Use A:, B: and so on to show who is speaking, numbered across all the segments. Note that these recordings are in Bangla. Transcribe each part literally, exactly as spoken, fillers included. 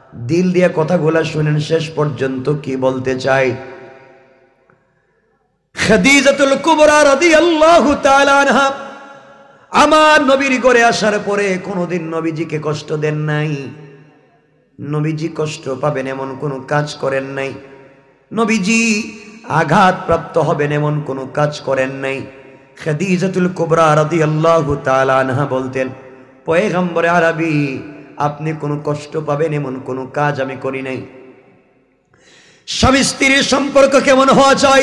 A: দিল দিয়ে কথাগুলা শুনেন শেষ পর্যন্ত কি বলতে চাই। খাদিজাতুল কুবরা রাদিয়াল্লাহু তাআলা আনহা আমার নবীর ঘরে আসার পরে কোনোদিন নবীজিকে কষ্ট দেন নাই, নবীজি কষ্ট পাবেন এমন কোনো কাজ করেন নাই, নবীজি আঘাতপ্রাপ্ত হবেন এমন কোনো কাজ করেন নাই। খাদিজাতুল কুবরা রাদিয়াল্লাহু তাআলা আনহা বলতেন, পয়গম্বরে আরবি আপনি কোনো কষ্ট পাবেন এমন কোনো কাজ আমি করি নাই। স্বামী স্ত্রীর সম্পর্ক কেমন হওয়া চাই,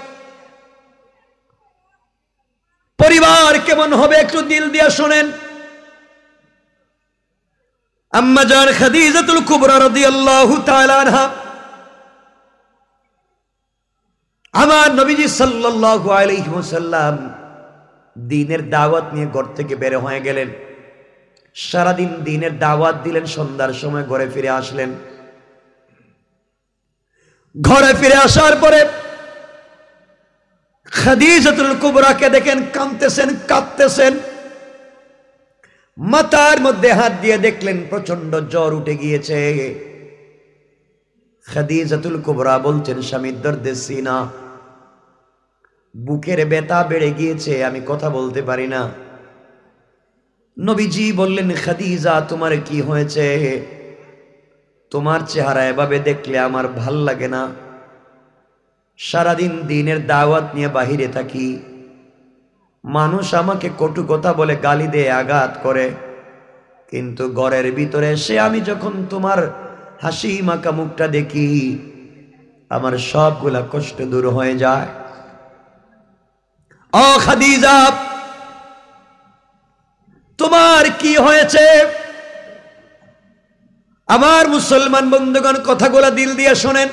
A: পরিবার কেমন হবে একটু দিল দিয়ে শোনেন। আম্মা জান খাদিজাতুল কুবরা রাদিয়াল্লাহু তাআলা আনহা আমার নবীজি সাল্লাল্লাহু আলাইহি ওয়াসাল্লাম দ্বীনের দাওয়াত নিয়ে ঘর থেকে বের হয়ে গেলেন। সারাদিন দ্বীনের দাওয়াত দিলেন, সন্ধ্যার সময় ঘরে ফিরে আসলেন। ঘরে ফিরে আসার পরে খাদিজাতুল কুবরাকে দেখেন কাঁদতেছেন, কাঁদতেছেন। মাথার মধ্যে হাত দিয়ে দেখলেন প্রচন্ড জ্বর উঠে গিয়েছে। খাদিজাতুল কুবরা বলছেন, স্বামীর দর্দে সিনা, বুকের ব্যথা বেড়ে গিয়েছে, আমি কথা বলতে পারি না। নবীজি বললেন, খাদিজা তোমার কি হয়েছে? তোমার চেহারা এভাবে দেখলে আমার ভাল লাগে না। সারাদিন দিনের দাওয়াত নিয়ে বাহিরে থাকি, মানুষ আমাকে কটু কথা বলে, গালি দিয়ে আঘাত করে, কিন্তু ঘরের ভিতরে এসে আমি যখন তোমার হাসি মাখা মুখটা দেখি আমার সবগুলা কষ্ট দূর হয়ে যায়। ও খাদিজা তোমার কি হয়েছে? আমার মুসলমান বন্ধুগণ কথাগুলা দিল দিয়ে শোনেন।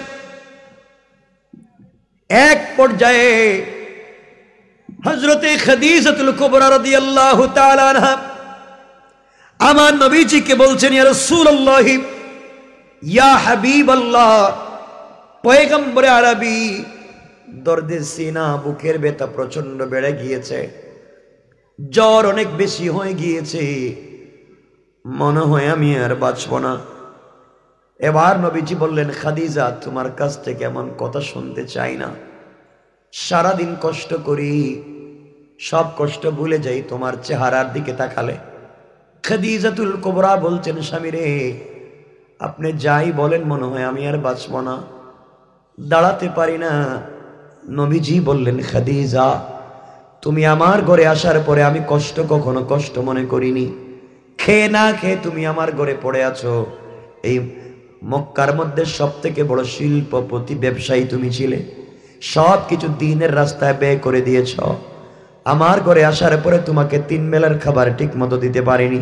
A: এক পর্যায়ে হযরতে খাদিজাতুল কুবরা রাদিয়াল্লাহু তাআলা আনহা আমার নবীজিকে বলছেন, ইয়া রাসূলুল্লাহ, ইয়া হাবিবাল্লাহ, পয়গম্বরে আরবি দর্দে সিনা, বুকের ব্যথা প্রচন্ড বেড়ে গিয়েছে, জ্বর অনেক বেশি হয়ে গিয়েছে, মনে হয় আমি আর বাঁচব না। এবার নবীজি বললেন, খাদিজা তোমার কাছ থেকে এমন কথা শুনতে চাই না। সারাদিন কষ্ট করি, সব কষ্ট ভুলে যাই তোমার চেহারার দিকে তাকালে। খাদিজাতুল কুবরা বলছেন, স্বামী রে, আপনি যাই বলেন মনে হয় আমি আর বাঁচব না, দাঁড়াতে পারি না। নবীজি বললেন, খাদিজা তুমি আমার ঘরে আসার পরে আমি কষ্ট কখনো কষ্ট মনে করিনি। খেয়ে না খেয়ে তুমি আমার ঘরে পড়ে আছো। এই মক্কার মধ্যে সব থেকে বড় শিল্পপতি ব্যবসায়ী তুমি ছিলে, সব কিছু দ্বীনের রাস্তায় ব্যয় করে দিয়েছ। আমার ঘরে আসার পরে তোমাকে তিন বেলার খাবার ঠিক মতো দিতে পারিনি।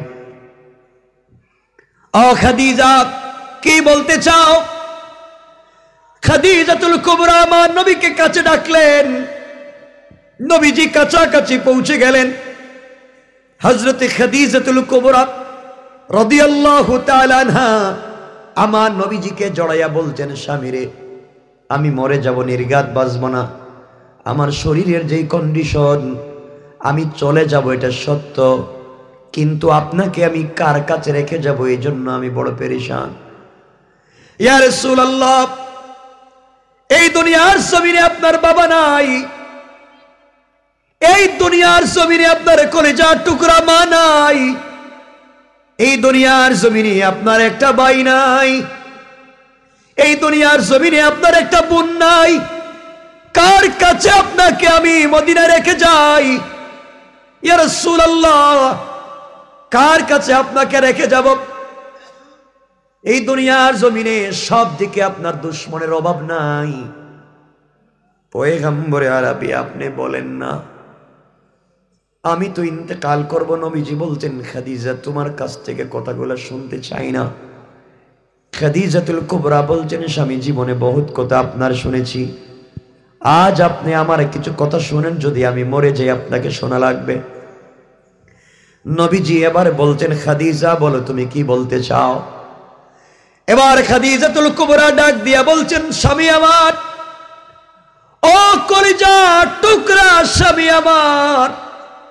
A: ও খাদিজা কি বলতে চাও? খাদিজাতুল কুবরা আমার নবীকে কাছে ডাকলেন। নবীজি কাছাকাছি পৌঁছে গেলেন। হযরতে খাদিজাতুল কুবরা রাদিয়াল্লাহু তাআলা আনহা আমার নবীজিকে জড়াইয়া বলছেন, স্বামী রে, আমি মরে যাব, নির্ঘাত বাঁচব না। আমার শরীরের যেই কন্ডিশন, আমি চলে যাব এটা সত্য, কিন্তু আপনাকে আমি কার কাছে রেখে যাব এই জন্য আমি বড় পেরেশান। ইয়া রাসূলুল্লাহ, এই দুনিয়ার জমিনে আপনার বাবা নাই, এই দুনিয়ার জমিনে আপনার কলেজার টুকরা মা নাই, এই দুনিয়ার জমিনে আপনার একটা ভাই নাই, এই দুনিয়ার জমিনে আপনার একটা বোন নাই। কার কাছে আপনাকে আমি মদিনায় রেখে যাই? ইয়া রাসূলুল্লাহ, কার কাছে আপনাকে রেখে যাব? এই দুনিয়ার জমিনে সব দিকে আপনার দুশ্মনের অভাব নাই। পয়গম্বরে আরবি আপনি বলেন না আমি তো ইন্তেকাল করব। নবীজি বলছেন, খাদিজা তোমার কাছ থেকে কথাগুলো শুনতে চাই না। খাদিজাতুল কুবরা বলছেন, স্বামী জীবনে বহুত কথা আপনার শুনেছি, আজ আপনি আমার কিছু কথা শুনেন, যদি আমি মরে যাই আপনাকে শোনা লাগবে। নবীজি এবার বলছেন, খাদিজা বলো তুমি কি বলতে চাও? এবার খাদিজাতুল কুবরা ডাক দিয়া বলছেন, স্বামী আমার, ও কলিজা টুকরা স্বামী আমার,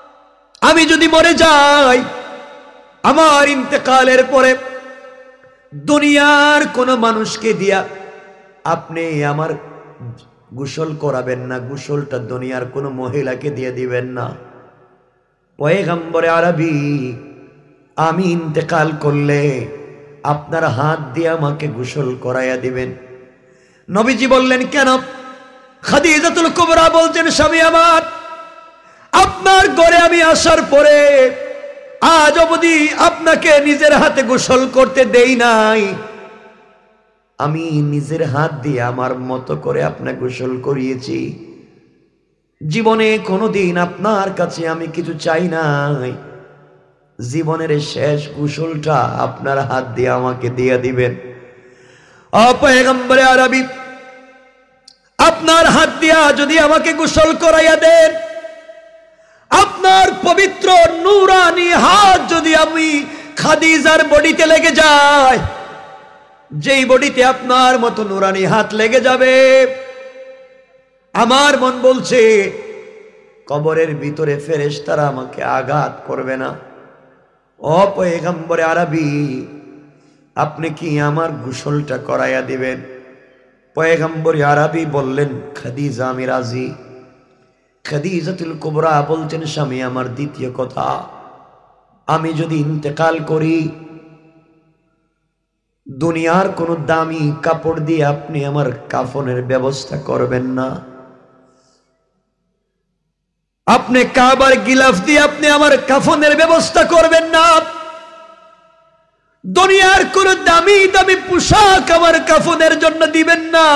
A: আমি যদি মরে যাই, আমার ইন্তেকালের পরে দুনিয়ার কোন মানুষকে দিয়া আপনি আমার গোসল করাবেন না, গোসলটা দুনিয়ার কোন মহিলাকে দিয়ে দিবেন না। পয়গম্বরে আরবি আমি ইন্তেকাল করলে আপনার হাত দিয়ে আমাকে গোসল করাইয়া দিবেন। নবীজি বললেন কেন? খাদিজাতুল কুবরা বলছেন, স্বামী আমার, আপনার ঘরে আমি আসার পরে আজ অবধি আপনাকে নিজের হাতে গোসল করতে দেই নাই। আমি নিজের হাত দিয়ে আমার মতো করে আপনাকে গোসল করিয়েছি। জীবনে কোনোদিন আপনার কাছে আমি কিছু চাই নাই। জীবনের শেষ গোসলটা আপনার হাত দিয়ে আমাকে দিয়ে দিবেন। ও পয়গম্বরে আরবি, আপনার হাত দিয়া যদি আমাকে গোসল করাইয়া দেন, আপনার পবিত্র নূরানি হাত যদি আমি খাদিজার বডিতে লেগে যায়, যেই বডিতে আপনার মতো নূরানি হাত লেগে যাবে, আমার মন বলছে কবরের ভিতরে ফেরেশতারা আমাকে আঘাত করবে না। ও পয়গম্বরে আরবি, আপনি কি আমার গোসলটা করাইয়া দিবেন? পয়গম্বরে আরবি বললেন, খাদিজা আমি রাজি। খাদিজাতুল কুবরা বলছেন, স্বামী আমার, দ্বিতীয় কথা, আমি যদি ইন্তেকাল করি, দুনিয়ার কোন দামি কাপড় দিয়ে আপনি আমার কাফনের ব্যবস্থা করবেন না। আপনি কাবার গিলাফ দিয়ে আপনি আমার কাফনের ব্যবস্থা করবেন না। দুনিয়ার কোন দামি দামি পোশাক আমার কাফনের জন্য দিবেন না।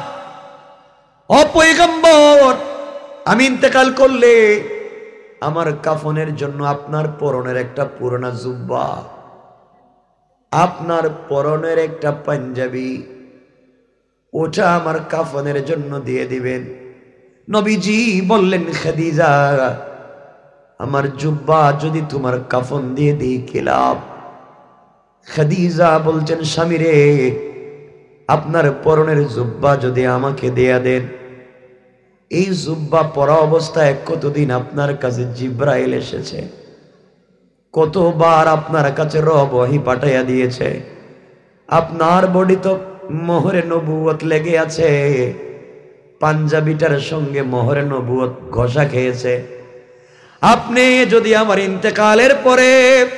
A: ও পয়গম্বর, আমি ইন্তেকাল করলে আমার কাফনের জন্য আপনার পরনের একটা পুরোনো জুব্বা, আপনার পরনের একটা পাঞ্জাবি, ওটা আমার কাফনের জন্য দিয়ে দিবেন। নবীজি বললেন, খাদিজা, আমার জুব্বা যদি তোমার কাফন দিয়ে দিই কি লাভ? খাদিজা বলছেন, স্বামী রে, আপনার পরনের জুব্বা যদি আমাকে দেয়া দেন, এই জুব্বা পরা অবস্থায় কতদিন আপনার কাছে জিব্রাইল এসেছে, কতবার আপনার কাছে রব ওহী পাঠাইয়া দিয়েছে। আপনার বডি তো মোহরে নবুয়ত লেগে আছে, পাঞ্জাবিটার সঙ্গে মোহরে নবুয়ত ঘষা খেয়েছে। আপনি যদি আমার ইন্তেকালের পরে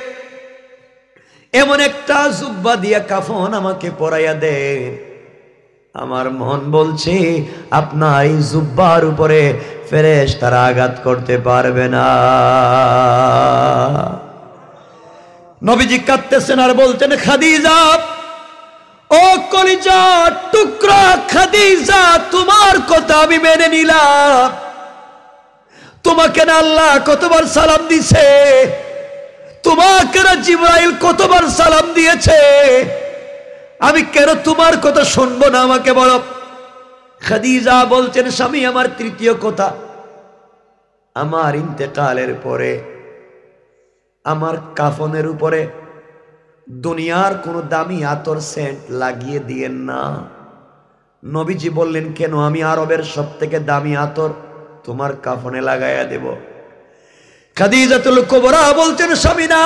A: এমন একটা জুব্বা দিয়া কাফন আমাকে পরাইয়া দেন, আমার মন বলছে আপনার এই জুব্বার উপরে ফেরেশতারা আঘাত করতে পারবে না। নবীজি কাঁদতেছেন আর বলতেন, খাদিজা, ও কলিজা টুকরা খাদিজা, তোমার কথা আমি মেনে নিলাম। তোমাকে না আল্লাহ কতবার সালাম দিছে, তোমাকে না জিবরাইল কতবার সালাম দিয়েছে, আমি কেন তোমার কথা শুনবো না? আমাকে বলো। খাদিজা বলছেন, স্বামী আমার, তৃতীয় কথা, আমার ইন্তেকালের পরে আমার কাফনের উপরে দুনিয়ার কোনো দামি আতর সেন্ট লাগিয়ে দিয়েন না। নবীজি বললেন, কেন? আমি আরবের সব থেকে দামি আতর তোমার কাফনে লাগাইয়া দেব। খাদিজাতুল কুবরা বলছেন, স্বামী না,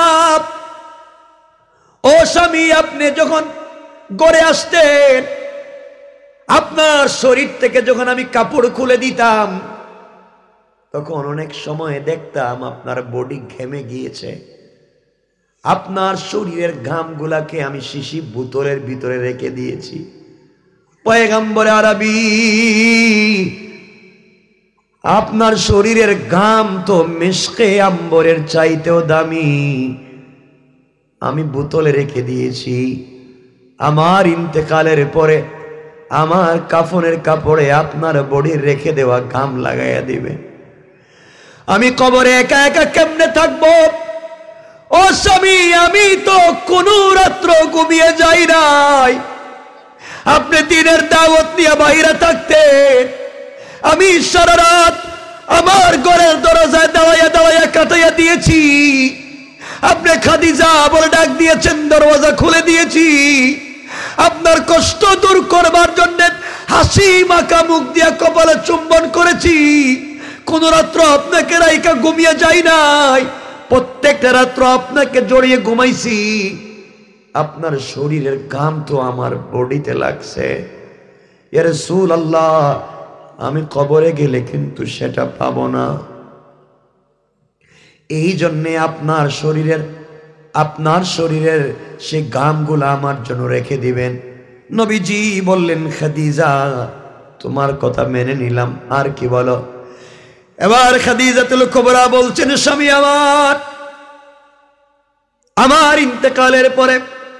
A: ও স্বামী, আপনি যখন গড়ে আসতেন, আপনার শরীর থেকে যখন আমি কাপড় খুলে দিতাম, তখন অনেক সময় দেখতাম আপনার বডি ঘেমে গিয়েছে। আপনার শরীরের ঘামগুলাকে আমি শিশি বোতলের ভিতরে রেখে দিয়েছি। পয়গম্বরে আরবি, আপনার শরীরের ঘাম তো মিশকে আম্বরের চাইতেও দামি, আমি বোতলে রেখে দিয়েছি। আমার ইন্তেকালের পরে আমার কাফনের কাপড়ে আপনার বডির রেখে দেওয়া ঘাম লাগাইয়া দিবে। আমি কবরে একা একা কেমনে থাকবো? ও স্বামী, আমি তো কোন রাত্র ঘুমিয়ে যাই নাই। আপনি দিনের দাওয়াত নিয়ে বাইরে থাকতেন, আমি সারা রাত আমার ঘরের দরজায় দাওয়াইয়া দাওয়াইয়া কাটাইয়া দিয়েছি। আপনি খাদিজা বলে ডাক দিয়েছেন, দরওয়াজা খুলে দিয়েছি। আপনার কষ্ট দূর করবার জন্য হাসি মাখা মুখ দিয়া কপালে চুম্বন করেছি। কোন রাত্র আপনাকে রাইকা ঘুমিয়ে যাই নাই, প্রত্যেকটা রাত্র আপনাকে জড়িয়ে ঘুমাইছি। আপনার শরীরের ঘাম তো আমার বডিতে লাগছে, ইয়া রাসূলুল্লাহ আমি কবরে গেলে কিন্তু সেটা পাবো না, এই জন্যে আপনার শরীরের আপনার শরীরের সেই ঘামগুলো আমার জন্য রেখে দিবেন। নবীজি বললেন খাদিজা তোমার কথা মেনে নিলাম, আর কি বলো? এবার খাদিজাতুল কুবরা বলছেন স্বামী আমার, আমার ইন্তেকালের পরে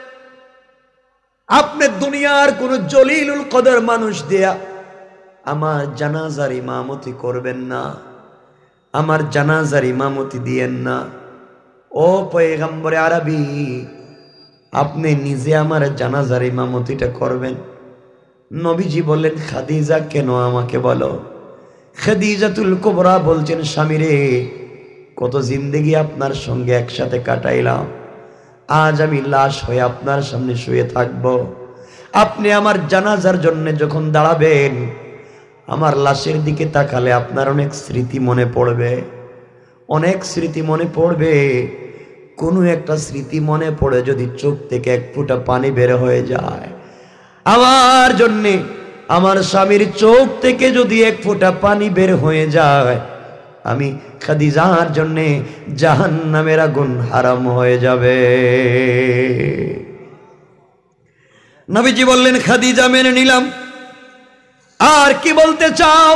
A: আপনি দুনিয়ার কোন জলিলুল কদর মানুষ দিয়া আমার জানাজার ইমামতি করবেন না, আমার জানাজার ইমামতি দিয়েন না। ও পয়গম্বরে আরবি আপনি নিজে আমার জানাজার ইমামতিটা করবেন। নবীজি বললেন খাদিজা কেন আমাকে বলো? খাদিজাতুল কুবরা বলছেন স্বামী রে কত জিন্দেগি আপনার সঙ্গে একসাথে কাটাইলাম, আজ আমি লাশ হয়ে আপনার সামনে শুয়ে থাকব, আপনি আমার জানাজার জন্য যখন দাঁড়াবেন আমার লাশের দিকে তাকালে আপনার অনেক স্মৃতি মনে পড়বে, অনেক স্মৃতি মনে পড়বে। কোনো একটা স্মৃতি মনে পড়ে যদি চোখ থেকে এক ফোঁটা পানি বের হয়ে যায়, আমার জন্যে আমার স্বামীর চোখ থেকে যদি এক ফোঁটা পানি বের হয়ে যায়, আমি খাদিজার জন্যে জাহান্নামের আগুন হারাম হয়ে যাবে। নবীজি বললেন খাদিজা মেনে নিলাম, আর কি বলতে চাও?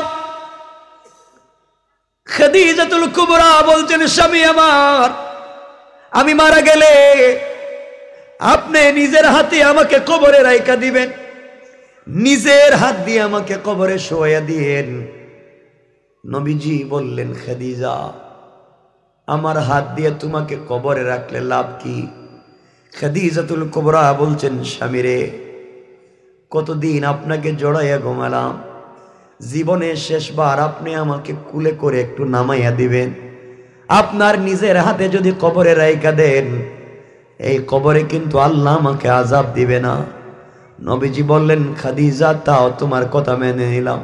A: খাদিজাতুল কুবরা বলছেন স্বামী আমার, আমি মারা গেলে আপনি নিজের হাতে আমাকে কবরে রাইখা দিবেন, নিজের হাত দিয়ে আমাকে কবরে শোয়া দিয়েন। নবীজি বললেন খাদিজা আমার হাত দিয়ে তোমাকে কবরে রাখলে লাভ কি? খাদিজাতুল কুবরা বলছেন স্বামী রে কতদিন আপনাকে জড়াইয়া ঘুমালাম, জীবনের শেষবার আপনি আমাকে কুলে করে একটু নামাইয়া দিবেন, আপনার নিজের হাতে যদি কবরে রাইখা দেন এই কবরে কিন্তু আল্লাহ আমাকে আযাব দিবে না। নবীজি বললেন খাদিজা তাও তোমার কথা মেনে নিলাম।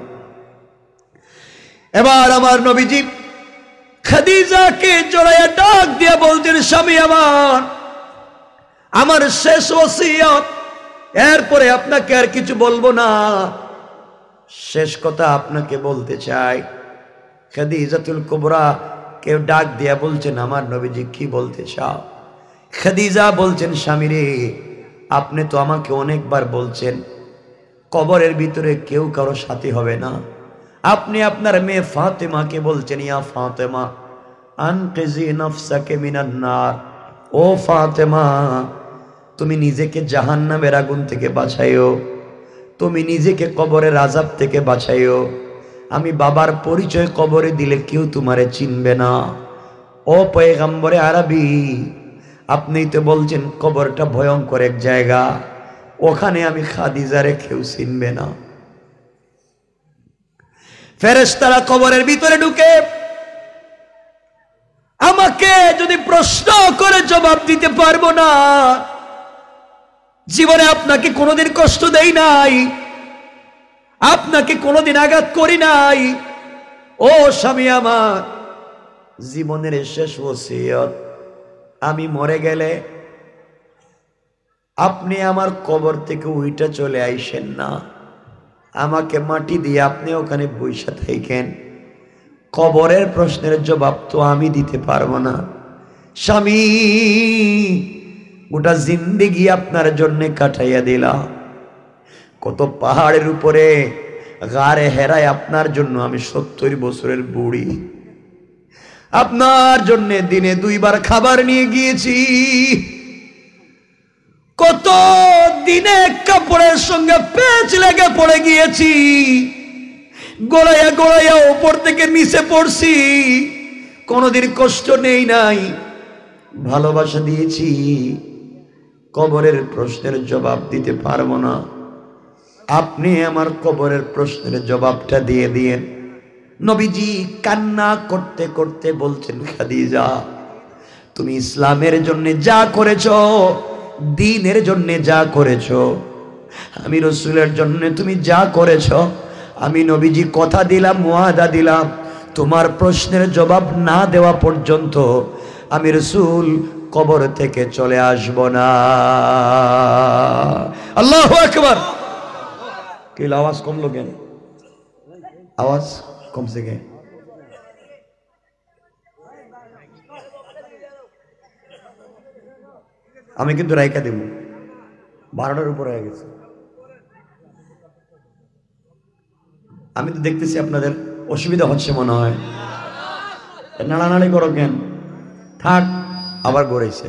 A: এবার আমার নবীজি খাদিজাকে জড়াইয়া ডাক দিয়া বলছেন স্বামী আমার, আমার শেষ ওসিয়ত, এরপরে আপনাকে আর কিছু বলবো না, শেষ কথা আপনাকে বলতে চাই। খাদিজাতুল কুবরা কেউ ডাক দিয়া বলছেন আমার নবীজি কি বলতে চাও? খাদিজা বলছেন স্বামী রে আপনি তো আমাকে অনেকবার বলছেন কবরের ভিতরে কেউ কারো সাথী হবে না, আপনি আপনার মেয়ে ফাতেমাকে বলছেন ইয়া ফাতেমা আনকিজি নফসাকে মিনান নার, ও ফাতেমা তুমি নিজেকে জাহান্নামের আগুন থেকে বাঁচাইও, তুমি নিজেকে কবরের আযাব থেকে বাঁচাইও, আমি বাবার পরিচয় কবরে দিলে কেউ তোমারে চিনবে না। ও পয়গম্বরে আরবি আপনি তো বলছেন কবরটা ভয়ঙ্কর এক জায়গা, ওখানে আমি খাদিজারে কেউ চিনবে না। ফেরেশতারা কবরের ভিতরে ঢুকে আমাকে যদি প্রশ্ন করে জবাব দিতে পারবো না, জীবনে আপনাকে কোনোদিন কষ্ট দেই নাই, আপনাকে কোনোদিন আঘাত করি নাই, ও স্বামী আমার জীবনের শেষ ওসিয়ত আমি মরে গেলে আপনি আমার কবর থেকে উইটা চলে আইসেন না, আমাকে মাটি দিয়ে আপনি ওখানে বইসা থাকেন, কবরের প্রশ্নের জবাব তো আমি দিতে পারবো না। স্বামী গোটা জিন্দেগি আপনার জন্য কাটাইয়া দিলাম, কত পাহাড়ের উপরে গারে হেরায় আপনার জন্য আমি সত্তর বছরের বুড়ি, আপনার জন্য দিনে দুইবার খাবার নিয়ে গিয়েছি, কত দিনে কাপড়ের সঙ্গে পেঁচ লেগে পড়ে গিয়েছি, গোড়াইয়া গোড়াইয়া উপর থেকে নিচে পড়ছি, কোনোদিন কষ্ট নেই নাই, ভালোবাসা দিয়েছি, কবরের প্রশ্নের জবাব দিতে পারবো না, আপনি আমার কবরের প্রশ্নের জবাবটা দিয়ে দিয়েন। নবীজি কান্না করতে করতে বলছেন খাদিজা তুমি ইসলামের জন্য যা করেছো, দ্বীনের জন্য যা করেছো, আমি রাসূলের জন্য তুমি যা করেছো, আমি নবীজি কথা দিলাম ওয়াদা দিলাম তোমার প্রশ্নের জবাব না দেওয়া পর্যন্ত আমি রাসূল কবর থেকে চলে আসব না। আল্লাহু আকবার। কি আওয়াজ কমলো কেন? আওয়াজ কমছে কেন? আমি কিন্তু রাইকা দেব, বারোটার উপর হয়ে গেছে। আমি তো দেখতেছি আপনাদের অসুবিধা হচ্ছে মনে হয়, নাড়ানাড়ি করো কেন? থাক, আবার গড়েছে।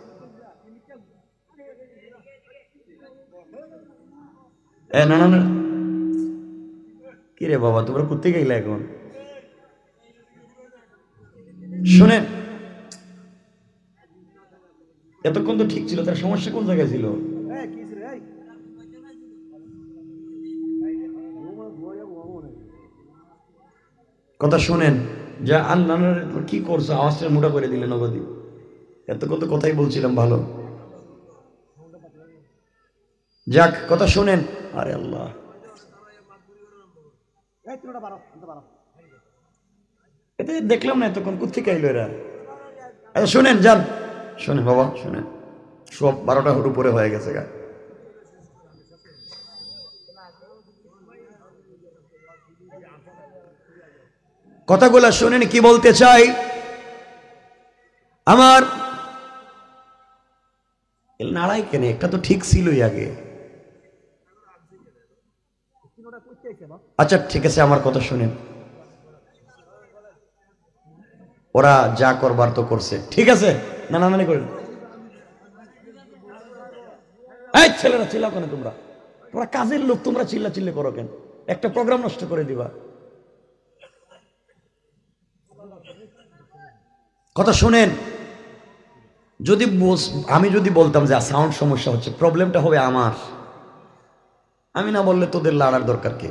A: এ না না, কি রে বাবা, তোমরা কোথায় গেলে এখন? শুনেন, এতক্ষণ তো ঠিক ছিল, তার সমস্যা কোন জায়গায় ছিল? কথা শুনেন, যা আল্লাহ কি করছো, আওয়াজটা মোটা করে দিলেন নগদী। এতক্ষণ তো কথাই বলছিলাম ভালো। যাক, কথা শুনেন। আরে আল্লাহ, এতে দেখলাম না এতক্ষণ কোথেকে আইলো এরা। আচ্ছা শুনেন, যান শুনেন বাবা, শুনেন, সব বারোটা উপরে হয়ে গেছে গা। কথাগুলা শুনেন কি বলতে চাই। আমার নাড়াই কেন, একটা তো ঠিক ছিলই আগে। আচ্ছা ঠিক আছে, আমার কথা শুনেন। ওরা যা করবার তো করছে, ঠিক আছে, না না না করেন। এই ছেলেরা চিল্লাও কেন তোমরা? তোমরা কাজের লোক, তোমরা চিল্লা চিল্লি করো কেন? একটা প্রোগ্রাম নষ্ট করে দিবা। কথা শুনেন, যদি আমি যদি বলতাম যে সাউন্ড সমস্যা হচ্ছে, প্রবলেমটা হবে আমার, আমি না বললে তোদের লড়ার দরকার কি?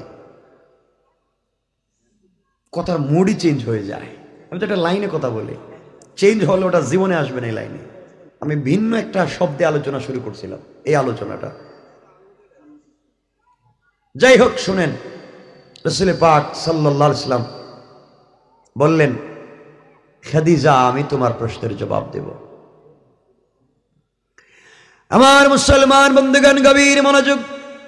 A: কথার মুডই চেঞ্জ হয়ে যায়। আমি তো একটা লাইনে কথা বলি, চেঞ্জ হলে ওটা জীবনে আসবে না এই লাইনে। আমি ভিন্ন একটা শব্দে আলোচনা শুরু করছিলাম, এই আলোচনাটা। যাই হোক, শুনেন, রাসূল পাক সাল্লাল্লাহু আলাইহি ওয়াসাল্লাম বললেন, খাদিজা, আমি তোমার প্রশ্নের জবাব দেব। আমার মুসলমান বন্ধুগণ, গভীর মনোযোগ।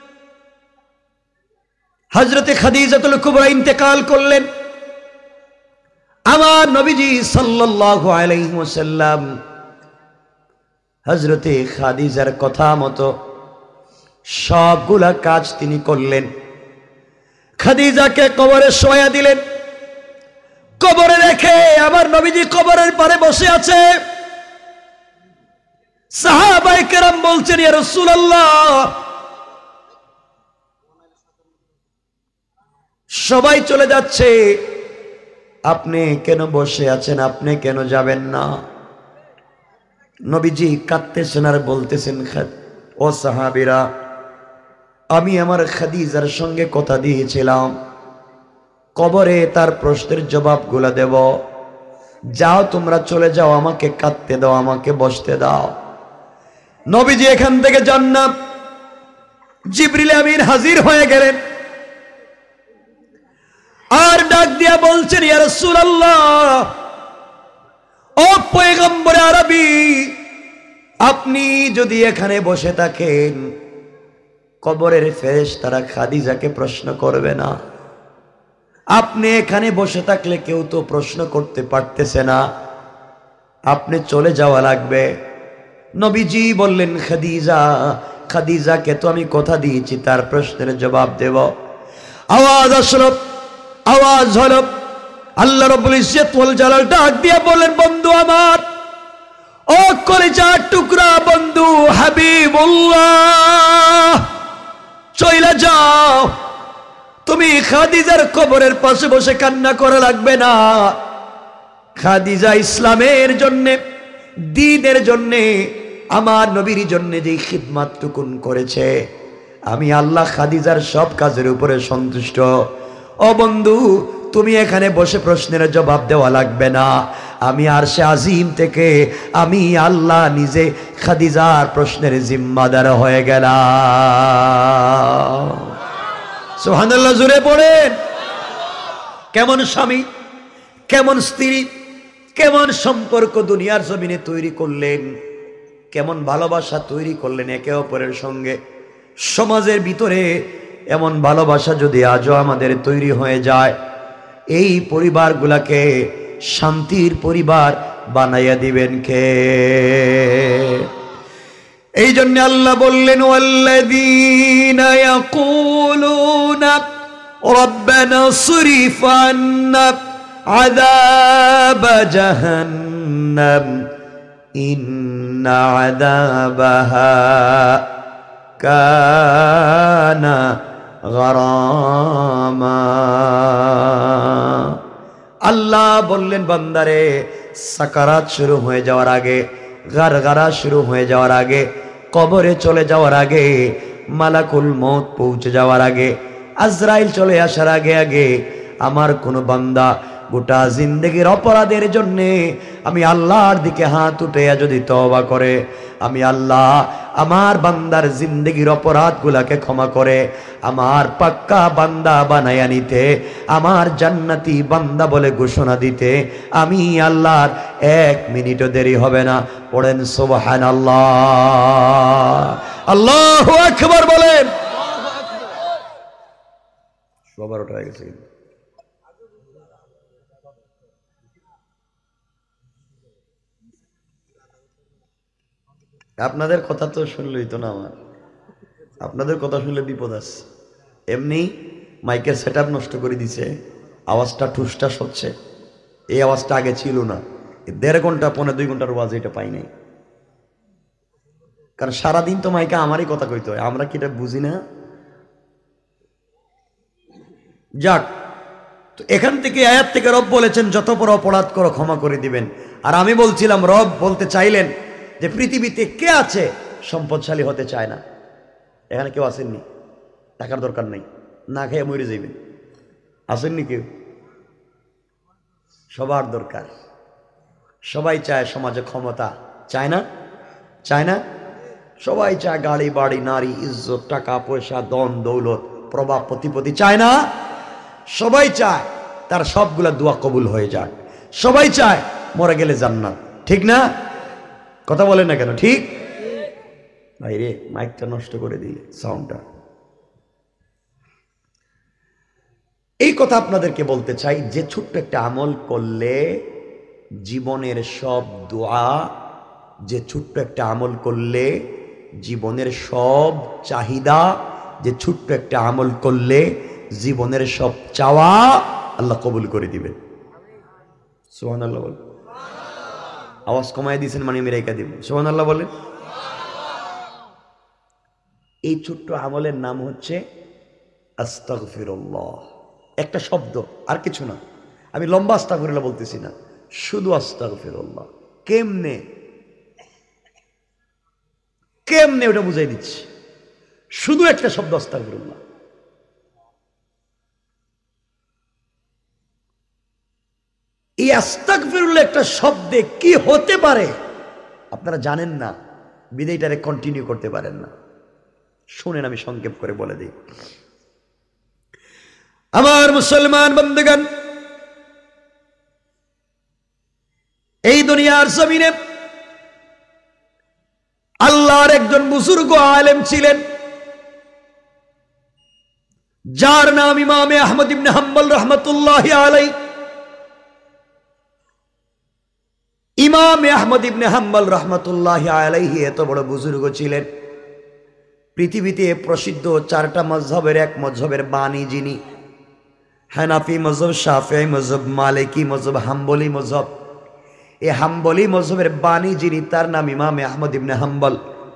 A: হযরতে খাদিজাতুল কুবরা ইন্তেকাল করলেন। আমার নবীজি সাল্লাল্লাহু আলাইহি ওয়াসাল্লাম হযরতে খাদিজার কথা মতো সবগুলা কাজ তিনি করলেন। খাদিজাকে কবরে শোয়া দিলেন। কবরে রেখে আমার নবীজি কবরের পারে বসে আছে। সাহাবায়ে কেরাম বলছেন, ইয়া রাসূলুল্লাহ, সবাই চলে যাচ্ছে, আপনি কেন বসে আছেন? আপনি কেন যাবেন না? নবীজি কাঁদতেছেন আর বলতেছেন, ও সাহাবীরা, আমি আমার খাদিজার সঙ্গে কথা দিয়েছিলাম কবরে তার প্রশ্নের জবাবগুলো দেব। যাও, তোমরা চলে যাও, আমাকে কাঁদতে দাও, আমাকে বসতে দাও। নবীজি এখান থেকে যান না। জিবরিল আমিন হাজির হয়ে গেলেন আর ডাক দিয়া বলছেন, ইয়া রাসূলুল্লাহ, ও পয়গম্বরে আরবি, আপনি যদি এখানে বসে থাকেন, কবরের ফেরেশতারা খাদিজাকে প্রশ্ন করবে না। আপনি এখানে বসে থাকলে কেউ তো প্রশ্ন করতে পারতেছে না, আপনি চলে যাওয়া লাগবে। নবীজি বললেন, খাদিজা, খাদিজাকে তো আমি কথা দিয়েছি তার প্রশ্নের জবাব দেব। আওয়াজ আসলো, আওয়াজ হলো, আল্লাহ রাব্বুল ইজ্জত ওয়াল জালাল ডাক দিয়ে বলেন, বন্ধু আমার, ও কলিজার টুকরা বন্ধু হাবিবুল্লাহ, চলে যাও। তুমি খাদিজার কবরের পাশে বসে কান্না করা লাগবে না। খাদিজা ইসলামের জন্যে, দ্বীনের জন্যে, আমার নবীর জন্যে যে খিদমতটুকুন করেছে, আমি আল্লাহ খাদিজার সব কাজের উপরে সন্তুষ্ট। ও বন্ধু, তুমি এখানে বসে প্রশ্নের জবাব দেওয়া লাগবে না। আমি আরশে আজিম থেকে আমি আল্লাহ নিজে খাদিজার প্রশ্নের জিম্মাদার হয়ে গেলাম। সুবহানাল্লাহ, জোরে পড়েন। কেমন স্বামী, কেমন স্ত্রী, কেমন সম্পর্ক দুনিয়ার জমিনে তৈরি করলেন। কেমন ভালোবাসা তৈরি করলেন একে অপরের সঙ্গে। সমাজের ভিতরে এমন ভালোবাসা যদি আজও আমাদের তৈরি হয়ে যায়, এই পরিবারগুলোকে শান্তির পরিবার বানাইয়া দিবেন কে? এই জন্য আল্লাহ বললেন, ওয়াল্লাযীনা ইয়াকুলুনা রাব্বানা সরিফ আন্না আযাব জাহান্নাম ইন্না আযাবাহা কানা গারামা। আল্লাহ বললেন, বান্দারে সাকারাত শুরু হয়ে যাওয়ার আগে, গারগারা শুরু হয়ে যাওয়ার আগে, কবরে চলে যাওয়ার আগে, মালাকুল মউত পৌঁছে যাওয়ার আগে, আজরাইল চলে আসার আগে আগে আমার কোনো বান্দা গোটা জিন্দেগির অপরাধের জন্যে আমি আল্লাহর দিকে হাত উঠাইয়া যদি তওবা করে, আমি আল্লাহ আমার বান্দার জিন্দেগির অপরাধগুলাকে ক্ষমা করে আমার পাক্কা বান্দা বানাইয়া নিতে, আমার জান্নাতি বান্দা বলে ঘোষণা দিতে আমি আল্লাহর এক মিনিটও দেরি হবে না। পড়েন সুবহানাল্লাহ, আল্লাহু আকবার বলেন। সবার ওটা হয়ে গেছে। আপনাদের কথা তো শুনলই তো না, আমার আপনাদের কথা শুনলে বিপদ আছে। এমনি মাইকের সেট নষ্ট করে দিছে, আওয়াজটা ঠুসটাস হচ্ছে। এই আওয়াজটা আগে ছিল না। দেড় ঘন্টা পনেরো দুই ঘন্টার আওয়াজ এটা পাই নাই, কারণ সারাদিন তো মাইকে আমারই কথা কইতে হয়, আমরা কি এটা বুঝি না? যাক, তো এখান থেকে আয়াত থেকে রব বলেছেন যত বড় অপরাধ করো ক্ষমা করে দিবেন। আর আমি বলছিলাম রব বলতে চাইলেন যে পৃথিবীতে কে আছে সম্পদশালী হতে চায় না? এখানে কেউ আসেননি? টাকার দরকার নেই, না খেয়ে মরে যাইবেন, আসেননি কেউ? সবার দরকার, সবাই চায় সমাজে ক্ষমতা, চায় না? চায় না? সবাই চায় গাড়ি বাড়ি নারী ইজ্জত টাকা পয়সা ধন দৌলত প্রভাব প্রতিপত্তি, চায় না? সবাই চায় তার সবগুলা দোয়া কবুল হয়ে যাক, সবাই চায় মরে গেলে জান্নাত, ঠিক না? কথা বলেন না কেন? ঠিক ভাই রে, মাইকটা নষ্ট করে দিই, সাউন্ডটা। এই কথা আপনাদেরকে বলতে চাই যে ছোট্ট একটা আমল করলে জীবনের সব দোয়া, যে ছোট্ট একটা আমল করলে জীবনের সব চাহিদা, যে ছোট্ট একটা আমল করলে জীবনের সব চাওয়া আল্লাহ কবুল করে দিবেন। সুবহানাল্লাহ বলেন। আওয়াজ কমায় দিয়েছেন মানে আমি রেখে দিব। সুবহানাল্লাহ বলেন। এই ছোট্ট আমলের নাম হচ্ছে আস্তাগফিরুল্লাহ। একটা শব্দ, আর কিছু না। আমি লম্বা আস্তাগফিরুল্লাহ বলতেছি না, শুধু আস্তাগফিরুল্লাহ। কেমনে কেমনে ওটা বুঝাই দিচ্ছি। শুধু একটা শব্দ আস্তাগফিরুল্লাহ। এই আস্তাগফিরুল্লাহ একটা শব্দে কি হতে পারে আপনারা জানেন না, বিদায়টারে কন্টিনিউ করতে পারেন না। শুনেন, আমি সংক্ষেপ করে বলে দিই। আমার মুসলমান বন্ধুগণ, এই দুনিয়ার জমিনে আল্লাহর একজন বুজুর্গ আলেম ছিলেন, যার নাম ইমামে আহমদ ইবনে হাম্বল রহমতুল্লাহি আলাইহি। ইমামে আহমদ ইবনে হাম্বল রহমতুল্লাহি আলাইহি এত বড় বুজুর্গ ছিলেন, পৃথিবীতে প্রসিদ্ধ চারটা মযহবের এক মযহবের বাণী যিনি, হানাফি মযহব, শাফিঈ মযহব, মালিকি মযহব, হাম্বলি মযহব। এই হাম্বলি মযহবের বাণী যিনি, তার নাম ইমামে আহমদ ইবনে হাম্বল।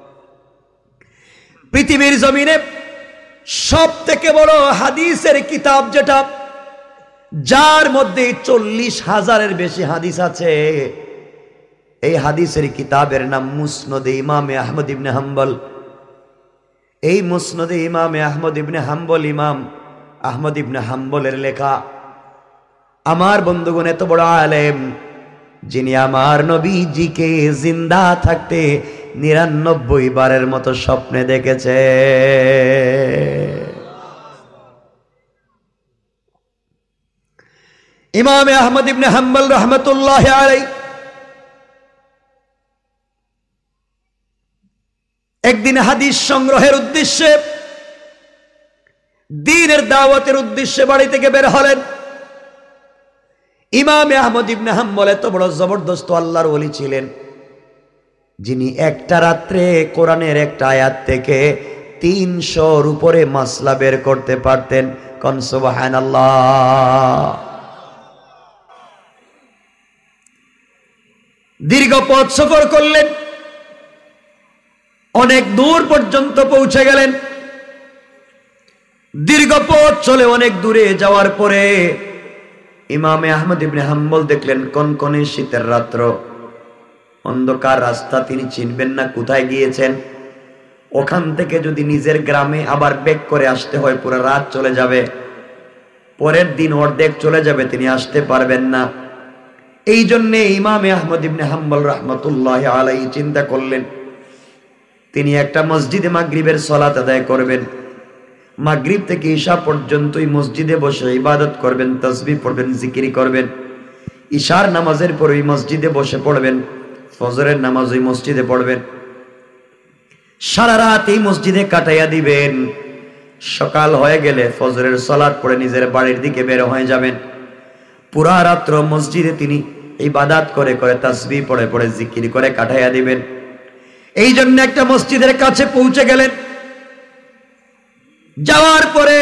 A: পৃথিবীর জমিনে সব থেকে বড় হাদিসের কিতাব যেটা, যার মধ্যে চল্লিশ হাজারের বেশি হাদিস আছে, এই হাদিসের কিতাবের নাম মুসনদে ইমামে আহমদ ইবনে হাম্বল। এই মুসনদে ইমামে আহমদ ইবনে হাম্বল, ইমাম আহমদ ইবনে হাম্বলের লেখা। আমার বন্ধুগণ, এত বড় আলেম যিনি আমার নবীজিকে জিন্দা থাকতে নিরানব্বই বারের মতো স্বপ্নে দেখেছে। ইমামে আহমদ ইবনে হাম্বল রহমতুল্লাহি আলাইহি একদিন হাদিস সংগ্রহের উদ্দেশ্যে, দ্বীনের দাওয়াতের উদ্দেশ্যে বাড়ি থেকে বের হলেন। ইমাম আহমদ ইবনে হাম্বল এত বড় জবরদস্ত আল্লাহর ওলি ছিলেন, যিনি একটা রাত্রে কোরআনের একটা আয়াত থেকে তিনশোর উপরে মাসলা বের করতে পারতেন। কোন সুবহানাল্লাহ। দীর্ঘ পথ সফর করলেন, অনেক দূর পর্যন্ত পৌঁছে গেলেন। দীর্ঘ পথ চলে অনেক দূরে যাওয়ার পরে ইমামে আহমদ ইবনে হাম্বল দেখলেন কনকনে শীতের রাত্র, অন্ধকার রাস্তা, তিনি চিনবেন না কোথায় গিয়েছেন। ওখান থেকে যদি নিজের গ্রামে আবার ব্যাক করে আসতে হয় পুরো রাত চলে যাবে, পরের দিন অর্ধেক চলে যাবে, তিনি আসতে পারবেন না। এই জন্যে ইমামে আহমদ ইবনে হাম্বল রাহমাতুল্লাহি আলাইহি চিন্তা করলেন তিনি একটা মসজিদে মাগরিবের সালাত আদায় করবেন। মাগরিব থেকে ঈশা পর্যন্তই মসজিদে বসে ইবাদত করবেন, তাসবিহ পড়বেন, জিকির করবেন। ঈশার নামাজের পর ওই মসজিদে বসে পড়বেন, ফজরের নামাজ ওই মসজিদে পড়বেন, সারা রাত এই মসজিদে কাটাইয়া দিবেন। সকাল হয়ে গেলে ফজরের সালাত পড়ে নিজের বাড়ির দিকে বের হয়ে যাবেন। পুরা রাত্র মসজিদে তিনি ইবাদত করে করে তাসবিহ পড়ে পড়ে জিকির করে কাটাইয়া দিবেন। এই জন্য একটা মসজিদের কাছে পৌঁছে গেলেন। যাওয়ার পরে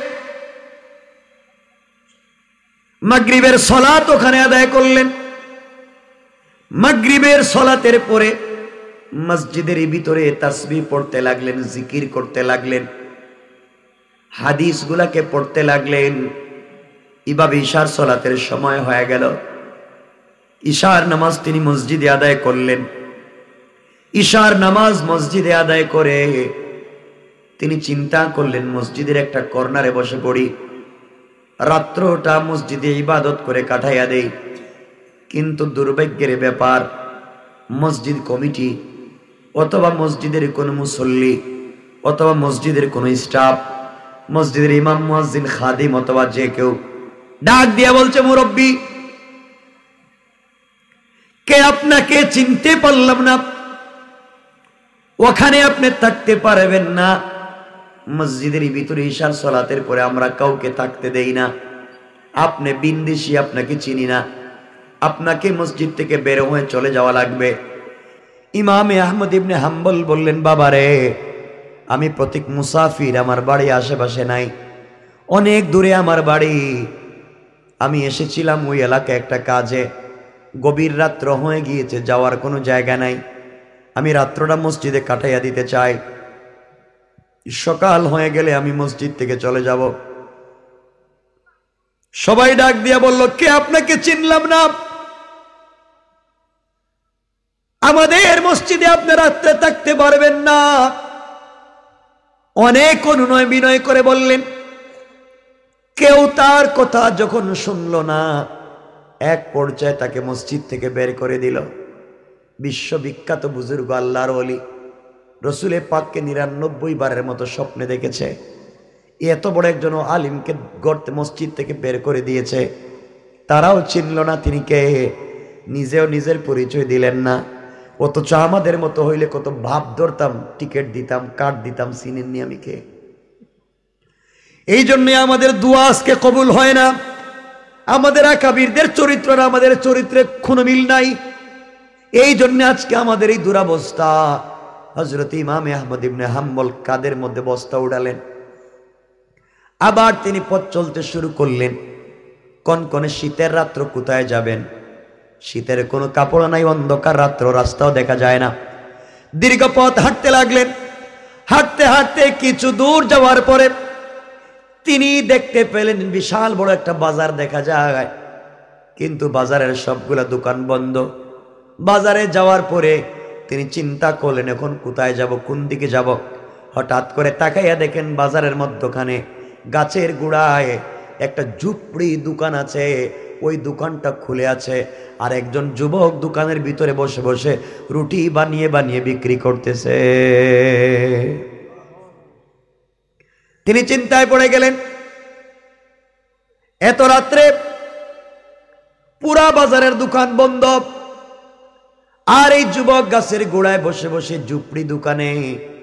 A: মাগরিবের সালাত ওখানে আদায় করলেন। মাগরিবের সালাতের পরে মসজিদের ভিতরে তাসবিহ পড়তে লাগলেন, জিকির করতে লাগলেন, হাদিসগুলাকে পড়তে লাগলেন। এভাবে ঈশার সালাতের সময় হয়ে গেল। ঈশার নামাজ তিনি মসজিদে আদায় করলেন। ঈশার নামাজ মসজিদে আদায় করে তিনি চিন্তা করলেন মসজিদের একটা কর্নারে বসে পড়ি, রাত্রটা মসজিদে ইবাদত করে কাটাইয়া দেই। কিন্তু দুর্ভাগ্যের ব্যাপার, মসজিদ কমিটি অথবা মসজিদের কোনো মুসল্লি অথবা মসজিদের কোনো স্টাফ, মসজিদের ইমাম, মুয়াজ্জিন, খাদিম অথবা যে কেউ ডাক দিয়া বলছে, মুরব্বী কে আপনাকে চিনতে পারলাম না, ওখানে আপনি থাকতে পারবেন না। মসজিদের ভিতরে ঈশার সালাতের পরে আমরা কাউকে থাকতে দেই না, আপনি বিন্দেশি, আপনাকে চিনি না, আপনাকে মসজিদ থেকে বের হয়ে চলে যাওয়া লাগবে। ইমামে আহমদ ইবনে হাম্বল বললেন, বাবারে আমি প্রতীক মুসাফির, আমার বাড়ি আশেপাশে নাই, অনেক দূরে আমার বাড়ি। আমি এসেছিলাম ওই এলাকায় একটা কাজে, গভীর রাত্র হয়ে গিয়েছে, যাওয়ার কোনো জায়গা নাই, আমি রাত্রটা মসজিদে কাটাইয়া দিতে চাই, সকাল হয়ে গেলে আমি মসজিদ থেকে চলে যাব। সবাই ডাক দিয়া বলল, কে আপনাকে চিনলাম না, আমাদের মসজিদে আপনি রাত্রে থাকতে পারবেন না। অনেক অনুনয় বিনয় করে বললেন, কেউ তার কথা যখন শুনল না, এক পর্যায়ে তাকে মসজিদ থেকে বের করে দিল। বিশ্ববিখ্যাত বুজুর্গ আল্লাহর ওলি রসুলে পাককে নিরানব্বই বারের মতো স্বপ্নে দেখেছে, এত বড় একজন আলিমকে গর্তে মসজিদ থেকে বের করে দিয়েছে, তারাও চিনল না তিনি কে, নিজেও নিজের পরিচয় দিলেন না। অথচ আমাদের মতো হইলে কত ভাব ধরতাম, টিকিট দিতাম, কার্ড দিতাম, চিনেননি আমি কে। এই জন্য আমাদের দোয়া আজকে কবুল হয় না, আমাদের আকাবিরদের চরিত্র না, আমাদের চরিত্রে কোনো মিল নাই। এই জন্য আজকে আমাদের এই দুরাবস্থা। হযরত ইমাম আহমদ ইবনে হাম্বল কাদের মধ্যে বস্তা উড়ালেন, আবার তিনি পথ চলতে শুরু করলেন। কনকনে শীতের রাত্র কোথায় যাবেন, শীতের কোনো কাপড় নাই, অন্ধকার রাত্র, রাস্তাও দেখা যায় না। দীর্ঘ পথ হাঁটতে লাগলেন। হাঁটতে হাঁটতে কিছু দূর যাওয়ার পরে তিনি দেখতে পেলেন বিশাল বড় একটা বাজার দেখা যায়, কিন্তু বাজারের সবগুলা দোকান বন্ধ। বাজারে যাওয়ার পরে তিনি চিন্তা করলেন এখন কোথায় যাব, কোন দিকে যাব। হঠাৎ করে তাকাইয়া দেখেন বাজারের মধ্যখানে গাছের গোড়ায় একটা ঝুপড়ি দোকান আছে, ওই দোকানটা খুলে আছে, আর একজন যুবক দোকানের ভিতরে বসে বসে রুটি বানিয়ে বানিয়ে বিক্রি করতেছে। তিনি চিন্তায় পড়ে গেলেন, এত রাত্রে পুরা বাজারের দোকান বন্ধ, আর এই যুবক গাছের গোড়ায় বসে বসে ঝুপড়ি দোকানে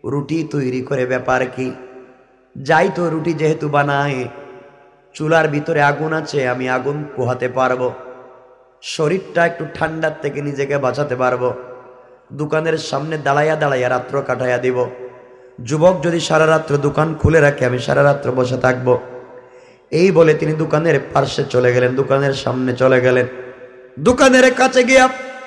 A: রুটি তৈরি করে ব্যাপার কি? যাই তো, রুটি যেহেতু বানায়, চুলার ভিতরে আগুন আছে, আমি আগুন পোহাতে পারবো, শরীরটা একটু ঠান্ডার থেকে নিজেকে বাঁচাতে পারবো, দোকানের সামনে দাঁড়াইয়া দাঁড়াইয়া রাত্র কাটাইয়া দিব। যুবক যদি সারা রাত্র দোকান খুলে রাখে, আমি সারা রাত্র বসে থাকবো। এই বলে তিনি দোকানের পার্শ্বে চলে গেলেন, দোকানের সামনে চলে গেলেন। দোকানের কাছে গিয়া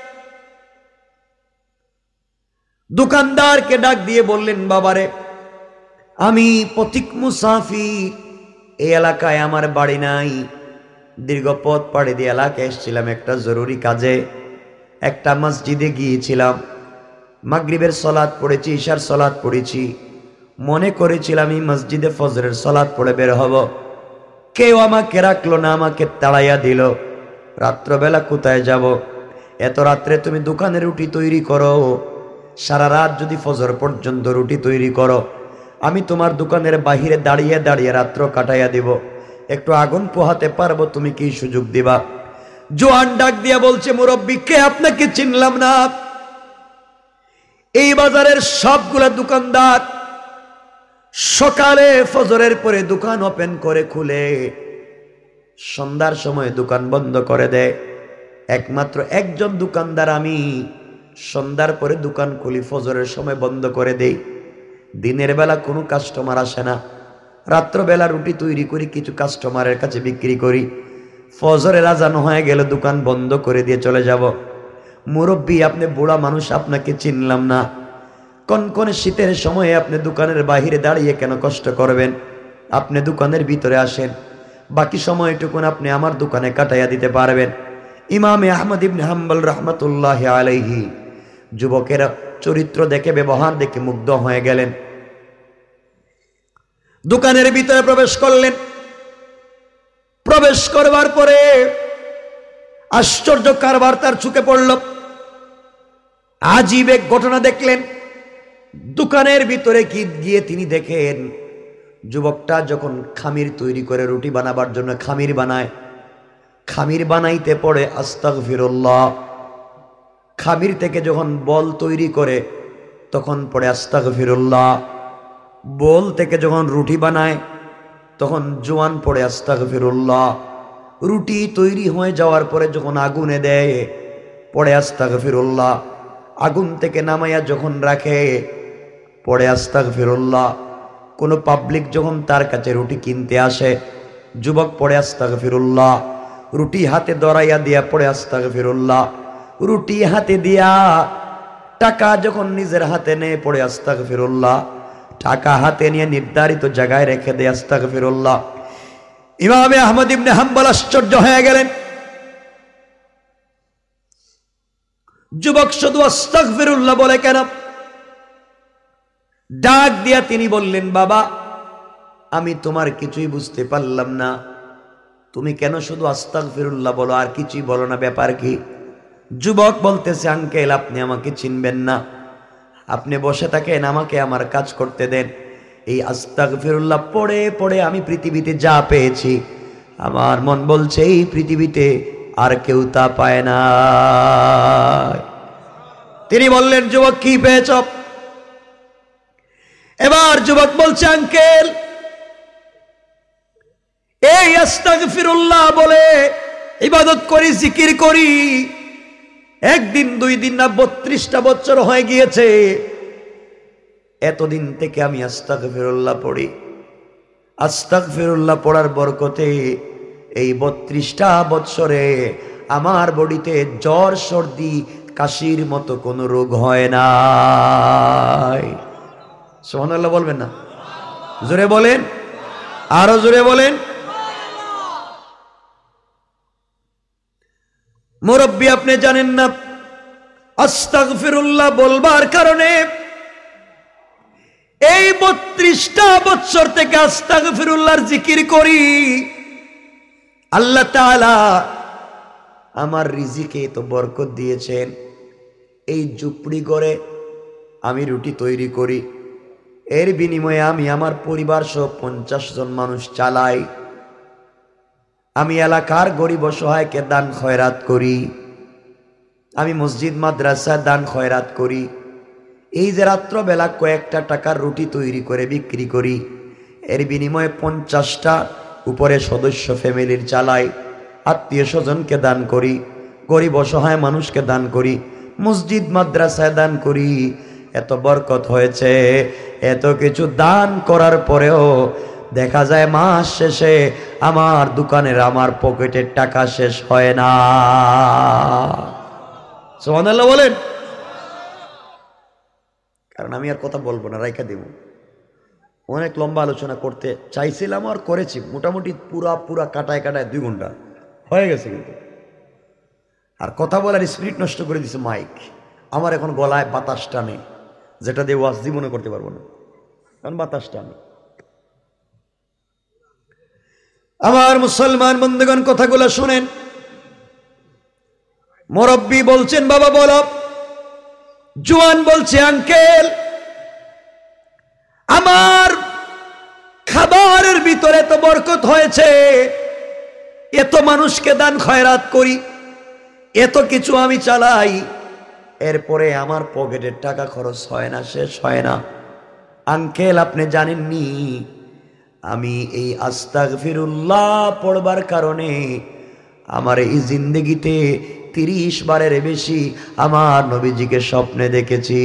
A: দোকানদারকে ডাক দিয়ে বললেন, বাবারে, আমি পথিক মুসাফির, এই এলাকায় আমার বাড়ি নাই, দীর্ঘ পথ পাড়ি দিয়ে এলাকায় এসেছিলাম একটা জরুরি কাজে, একটা মসজিদে গিয়েছিলাম, মাগরিবের সলাৎ পড়েছি, ইশার সলাৎ পড়েছি, মনে করেছিলাম এই মসজিদে ফজরের সলাৎ পড়ে বের হব, কেউ আমাকে রাখলো না, আমাকে তাড়াইয়া দিল। রাত্রবেলা কোথায় যাব? এত রাত্রে তুমি দোকানে রুটি তৈরি করো, সারা রাত যদি ফজর পর্যন্ত রুটি তৈরি করো, আমি তোমার দোকানের বাহিরে দাঁড়িয়ে দাঁড়িয়ে রাত্র কাটাইয়া দিব, একটু আগুন পোহাতে পারবো, তুমি কি সুযোগ দিবা? জোয়ান ডাক দিয়া বলছে, মুরব্বী, কে আপনাকে চিনলাম না, এই বাজারের সবগুলা দোকানদার সকালে ফজরের পরে দোকান ওপেন করে খুলে সন্ধ্যার সময় দোকান বন্ধ করে দেয়, একমাত্র একজন দোকানদার আমি, সন্ধ্যার পরে দোকান খুলি, ফজরের সময় বন্ধ করে দেই, দিনের বেলা কোনো কাস্টমার আসে না, রাত্রবেলা রুটি তৈরি করি, কিছু কাস্টমারের কাছে বিক্রি করি, ফজরের আজান হয়ে গেলে দোকান বন্ধ করে দিয়ে চলে যাব। মুরব্বী, আপনি বুড়া মানুষ, আপনাকে চিনলাম না, কনকনে শীতের সময়ে আপনি দোকানের বাহিরে দাঁড়িয়ে কেন কষ্ট করবেন? আপনি দোকানের ভিতরে আসেন, বাকি সময়টুকুন আপনি আমার দোকানে কাটাইয়া দিতে পারবেন। ইমামে আহমদ ইবনে হাম্বল রহমতুল্লাহ আলাইহি যুবকের চরিত্র দেখে, ব্যবহার দেখে মুগ্ধ হয়ে গেলেন, দোকানের ভিতরে প্রবেশ করলেন। প্রবেশ করবার পরে আশ্চর্য কারবার তার চোখে পড়ল, আজীব এক ঘটনা দেখলেন। দোকানের ভিতরে কি গিয়ে তিনি দেখেন, যুবকটা যখন খামির তৈরি করে রুটি বানাবার জন্য খামির বানায়, খামির বানাইতে পড়ে আস্তাগফিরুল্লাহ, খামির থেকে যখন বল তৈরি করে তখন পড়ে আস্তাগফিরুল্লাহ, বল থেকে যখন রুটি বানায় তখন জোয়ান পড়ে আস্তাগফিরুল্লাহ, রুটি তৈরি হয়ে যাওয়ার পরে যখন আগুনে দেয় পড়ে আস্তাগফিরুল্লাহ, আগুন থেকে নামাইয়া যখন রাখে পড়ে আস্তাগফিরুল্লাহ, কোনো পাবলিক যখন তার কাছে রুটি কিনতে আসে, যুবক পড়ে আস্তাগফিরুল্লাহ, রুটি হাতে ধরাইয়া দিয়া পড়ে আস্তাগফিরুল্লাহ, রুটি হাতে দিয়া টাকা যখন নিজের হাতে নেয় পড়ে আস্তাগফিরুল্লাহ, টাকা হাতে নিয়ে নির্ধারিত জায়গায় রেখে দেয় আস্তাগফিরুল্লাহ। ইমামে আহমদ ইবনে হাম্বল আশ্চর্য হয়ে গেলেন, যুবক শুধু আস্তাগফিরুল্লাহ বলে কেন? ডাক দিয়া তিনি বললেন, বাবা, আমি তোমার কিছুই বুঝতে পারলাম না, তুমি কেন শুধু আস্তাগফিরুল্লাহ বলো আর কিছুই বলো না, ব্যাপার কি? যুবক বলতেছে, আঙ্কেল, আপনি আমাকে চিনবেন না, আপনি বসে থাকেন, আমাকে আমার কাজ করতে দেন। এই আস্তাগফিরুল্লাহ পড়ে পড়ে আমি পৃথিবীতে যা পেয়েছি, আমার মন বলছে এই পৃথিবীতে আর কেউ তা পায় না। তিনি বললেন, যুবক, কি পেয়েছ? এবার যুবক বলছে, আঙ্কেল, এই আস্তাগফিরুল্লাহ বলে ইবাদত করি, জিকির করি, একদিন দুই দিন না বত্রিশটা বছর হয়ে গিয়েছে, এতদিন থেকে আমি আস্তাগফিরুল্লাহ পড়ি, আস্তাগফিরুল্লাহ পড়ার বরকতে এই বত্রিশটা বছরে আমার বডিতে জ্বর, সর্দি, কাশির মতো কোনো রোগ হয় না। সুবহানাল্লাহ বলবেন না? জোরে বলেন, আরো জোরে বলেন। মুরব্বী, আপনি জানেন না, আস্তাগফিরুল্লাহ বলবার কারণে এই বত্রিশটা বছর থেকে আস্তাগফিরুল্লাহর জিকির করি, আল্লাহ তাআলা আমার রিজিকে তো বরকত দিয়েছেন। এই ঝুপড়ি করে আমি রুটি তৈরি করি, এর বিনিময়ে আমি আমার পরিবার সহ পঞ্চাশ জন মানুষ চালাই, আমি এলাকার গরিব অসহায়কে দান খয়রাত করি, আমি মসজিদ মাদ্রাসা দান খয়রাত করি, এই যে রাত্রবেলা কয়েকটা টাকার রুটি তৈরি করে বিক্রি করি, এর বিনিময়ে পঞ্চাশটা উপরে সদস্য ফ্যামিলির চালাই, আত্মীয় স্বজনকে দান করি, গরিব অসহায় মানুষকে দান করি, মসজিদ মাদ্রাসায় দান করি, এত বরকত হয়েছে। এত কিছু দান করার পরেও দেখা যায় মাস শেষে আমার দোকানের আমার পকেটের টাকা শেষ হয় না। সুবহানাল্লাহ বলেন। কারণ আমি আর কথা বলবো না, রাইখা দেব। অনেক লম্বা আলোচনা করতে চাইছিলাম আর করেছি, মোটামুটি পুরা পুরা কাটায় কাটায় দুই ঘন্টা হয়ে গেছে, কিন্তু আর কথা বলার স্পিরিট নষ্ট করে দিছে মাইক। আমার এখন গলায় বাতাস টানে, যেটা দিয়ে ওয়াজ জীবনে করতে পারবো না, কারণ বাতাস টানে। আমার মুসলমান বন্ধুগণ, কথাগুলো শুনেন। মুরব্বী বলছেন বাবা বলো, জওয়ান বলছে আঙ্কেল আমার খাবারের ভিতরে তো বরকত হয়েছে, এত মানুষকে দান খয়রাত করি, এত কিছু আমি চালাই, এরপরে আমার পকেটের টাকা খরচ হয় না, শেষ হয় না। আঙ্কেল আপনি জানেননি আমি এই আস্তাগফিরুল্লাহ পড়বার কারণে আমার এই জিন্দেগিতে তিরিশ বারের বেশি আমার নবীজিকে স্বপ্নে দেখেছি।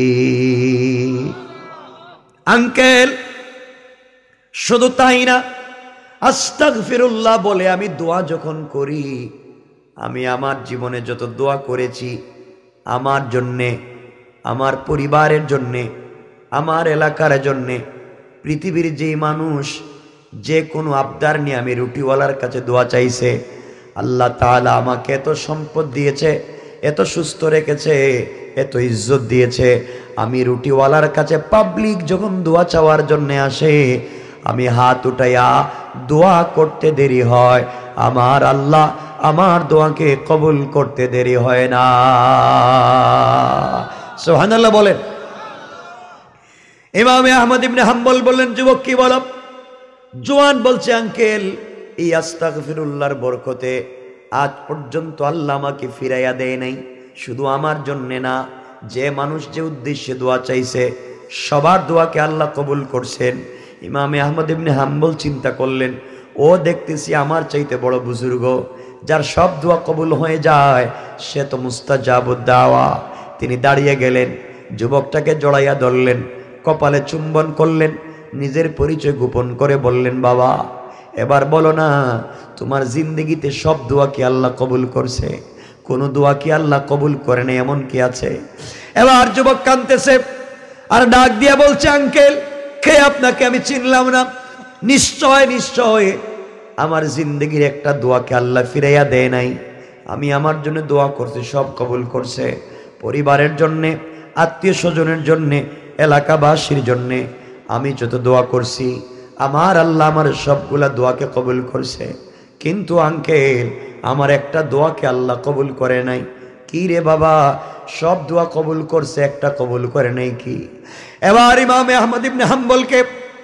A: আঙ্কেল শুধু তাই না, আস্তাগফিরুল্লাহ বলে আমি দোয়া যখন করি, আমি আমার জীবনে যত দোয়া করেছি আমার জন্যে, আমার পরিবারের জন্যে, আমার এলাকার জন্যে, পৃথিবীর যেই মানুষ যে কোনো আবদার নিয়ে আমি রুটিওয়ালার কাছে দোয়া চাইছে, আল্লাহ তাআলা আমাকে এত সম্পদ দিয়েছে, এত সুস্থ রেখেছে, এত ইজ্জত দিয়েছে, আমি রুটিওয়ালার কাছে পাবলিক যখন দোয়া চাওয়ার জন্যে আসে, আমি হাত উঠাইয়া দোয়া করতে দেরি হয়, আমার আল্লাহ আমার দোয়াকে কবুল করতে দেরি হয় না। সুবহানাল্লাহ বলেন। ইমামে আহমদ ইবনে হাম্বল বললেন, যুবক কি বলো? জওয়ান বলছে আঙ্কেল এই আস্তাগফিরুল্লাহর বরকতে আজ পর্যন্ত আল্লাহ আমাকে ফিরাইয়া দেয় নাই, শুধু আমার জন্যে না, যে মানুষ যে উদ্দেশ্যে দোয়া চাইছে সবার দোয়াকে আল্লাহ কবুল করছেন। ইমামে আহমদ ইবনে হাম্বল চিন্তা করলেন, ও দেখতেছি আমার চাইতে বড় বুজুর্গ, যার সব দোয়া কবুল হয়ে যায়, সে তো মুস্তাজাবুদ দাওয়া। তিনি দাঁড়িয়ে গেলেন, যুবকটাকে জড়াইয়া ধরলেন, কপালে চুম্বন করলেন, নিজের পরিচয় গোপন করে বললেন, বাবা এবার বলো না তোমার জিন্দেগিতে সব দোয়া কি আল্লাহ কবুল করছে? কোন দোয়া কি আল্লাহ কবুল করে না এমন কি আছে? এবার যুবক কাঁদতেছে আর ডাক দিয়া বলছে, আঙ্কেল কে আপনাকে আমি চিনলাম না, নিশ্চয় নিশ্চয় আমার জিন্দেগির একটা দোয়াকে আল্লাহ ফিরাইয়া দেয় নাই, আমি আমার জন্য দোয়া করছি সব কবুল করছে, পরিবারের জন্যে, আত্মীয় স্বজনের জন্যে, এলাকাবাসীর জন্যে আমি যত দোয়া করছি আমার আল্লাহ আমার সবগুলা দোয়াকে কবুল করছে, কিন্তু আঙ্কেল আমার একটা দোয়াকে আল্লাহ কবুল করে নাই। কি রে বাবা, সব দোয়া কবুল করছে একটা কবুল করে নাই কি? এবার ইমামে আহমদ ইবনে হাম্বলকে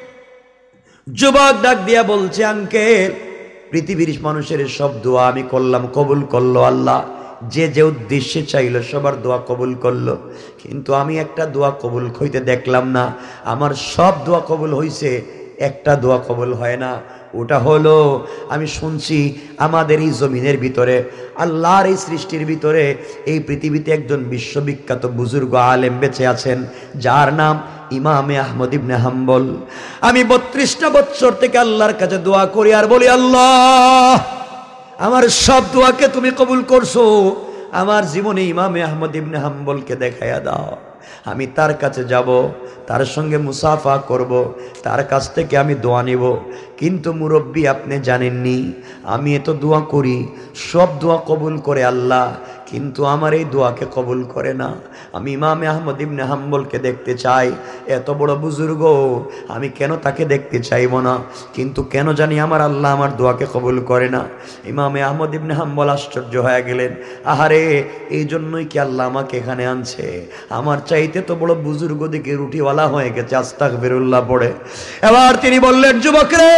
A: যুবক ডাক দিয়া বলছে, আঙ্কেল পৃথিবীর মানুষের সব দোয়া আমি করলাম, কবুল করলো আল্লাহ, যে যে উদ্দেশ্যে চাইলো সবার দোয়া কবুল করলো, কিন্তু আমি একটা দোয়া কবুল হইতে দেখলাম না, আমার সব দোয়া কবুল হইছে, একটা দোয়া কবুল হয় না। ওটা হলো আমি শুনছি আমাদের এই জমিনের ভিতরে, আল্লাহর এই সৃষ্টির ভিতরে, এই পৃথিবীতে একজন বিশ্ববিখ্যাত বুজুর্গ আলেম বেঁচে আছেন, যার নাম ইমামে আহমদ ইবনে হাম্বল। আমি বত্রিশটা বৎসর থেকে আল্লাহর কাছে দোয়া করি আর বলি, আল্লাহ আমার সব দোয়াকে তুমি কবুল করছো, আমার জীবনে ইমামে আহমদ ইবনে হাম্বলকে দেখাইয়া দাও, আমি তার কাছে যাব, তার সঙ্গে মুসাফা করব, তার কাছ থেকে আমি দোয়া নিব। কিন্তু মুরব্বী আপনি জানেননি আমি এত দোয়া করি, সব দোয়া কবুল করে আল্লাহ, কিন্তু আমার এই দোয়াকে কবুল করে না। আমি ইমামে আহমদ ইবনে হাম্বলকে দেখতে চাই, এত বড় বুজুর্গ, আমি কেন তাকে দেখতে চাইব না? কিন্তু কেন জানি আমার আল্লাহ আমার দোয়াকে কবুল করে না। ইমামে আহমদ ইবনে হাম্বল আশ্চর্য হয়ে গেলেন, আহারে এই জন্যই কি আল্লাহ আমাকে এখানে আনছে? আমার চাইতে তো বড় বুজুর্গ দিকে রুটিওয়ালা হয়ে গেছে, আস্তাগফিরুল্লাহ পড়ে। এবার তিনি বললেন, যুবক রে,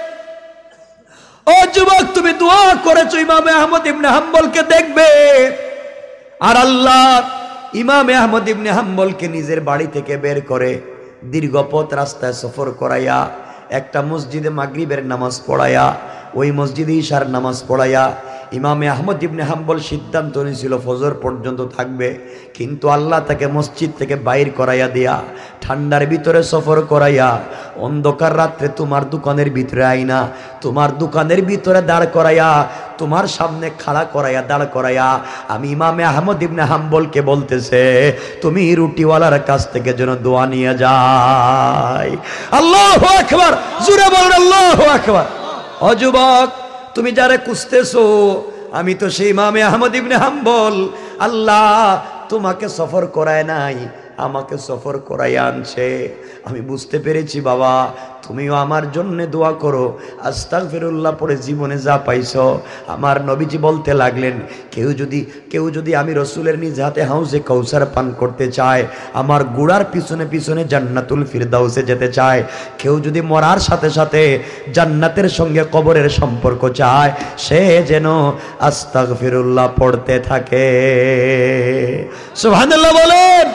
A: ও যুবক তুমি দোয়া করেছো ইমামে আহমদ ইবনে হাম্বলকে দেখবে, আর আল্লাহ ইমাম আহমদ ইবনে হাম্বলকে নিজের বাড়ি থেকে বের করে দীর্ঘ পথ রাস্তায় সফর করাইয়া একটা মসজিদে মাগরিবের নামাজ পড়াইয়া ওই মসজিদে ইশার নামাজ পড়াইয়া ইমামে আহমদ ইবনে হাম্বল সিদ্ধান্ত নিয়েছিল ফজর পর্যন্ত থাকবে, কিন্তু আল্লাহ তাকে মসজিদ থেকে বাইর করাইয়া দিয়া ঠান্ডার ভিতরে সফর করাইয়া অন্ধকার রাত্রে তোমার দোকানের ভিতরে আইনা তোমার দোকানের ভিতরে দাঁড় করাইয়া তোমার সামনে খাড়া করাইয়া দাঁড় করাইয়া আমি ইমামে আহমদ ইবনে হাম্বলকে বলতেছে তুমি রুটিওয়ালার কাছ থেকে যেন দোয়া নিয়ে যাই। আল্লাহু আকবার, জোরে বলুন আল্লাহু আকবার। ও যুবক, তুমি যারা খুঁজতেছো আমি তো সেই ইমামে আহমদ ইবনে হাম্বল। আল্লাহ তোমাকে সফর করায় নাই, আমাকে সফর করাই আনছে। আমি বুঝতে পেরেছি বাবা, তুমিও আমার জন্য দোয়া করো। আস্তাগফিরুল্লাহ পড়ে জীবনে যা পাইছো। আমার নবীজি বলতে লাগলেন, কেউ যদি কেউ যদি আমি রসুলের নিজ হাতে হাউজে কৌসার পান করতে চায়, আমার গুড়ার পিছনে পিছনে জান্নাতুল ফিরদাউসে যেতে চায়, কেউ যদি মরার সাথে সাথে জান্নাতের সঙ্গে কবরের সম্পর্ক চায়, সে যেন আস্তাগফিরুল্লাহ পড়তে থাকে। সুবহানাল্লাহ বলেন।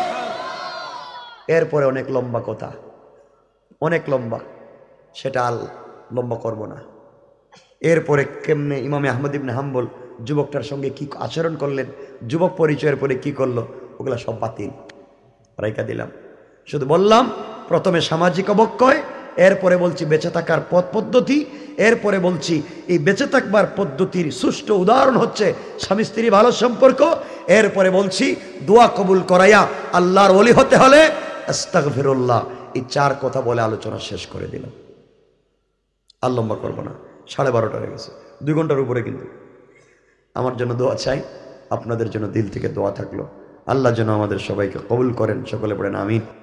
A: এরপরে অনেক লম্বা কথা, অনেক লম্বা, সেটা আর লম্বা করব না। এরপরে কেমনে ইমামে আহমদ ইবনে হাম্বল যুবকটার সঙ্গে কি আচরণ করলেন, যুবক পরিচয়ের পরে কি করলো, ওগুলা সব বাতিল রাইকা দিলাম। শুধু বললাম প্রথমে সামাজিক অবক্ষয়, এরপরে বলছি বেঁচে থাকার পথ পদ্ধতি, এরপরে বলছি এই বেঁচে থাকবার পদ্ধতির সুষ্ঠু উদাহরণ হচ্ছে স্বামী স্ত্রী ভালো সম্পর্ক, এরপরে বলছি দোয়া কবুল করাইয়া আল্লাহর ওলি হতে হলে আস্তাগফিরুল্লাহ। এই চার কথা বলে আলোচনা শেষ করে দিলাম। আর লম্বা করবো না, সাড়ে বারোটা হয়ে গেছে, দুই ঘন্টার উপরে। কিন্তু আমার জন্য দোয়া চাই, আপনাদের জন্য দিল থেকে দোয়া থাকলো। আল্লাহ যেন আমাদের সবাইকে কবুল করেন। সকলে পড়েন আমিন।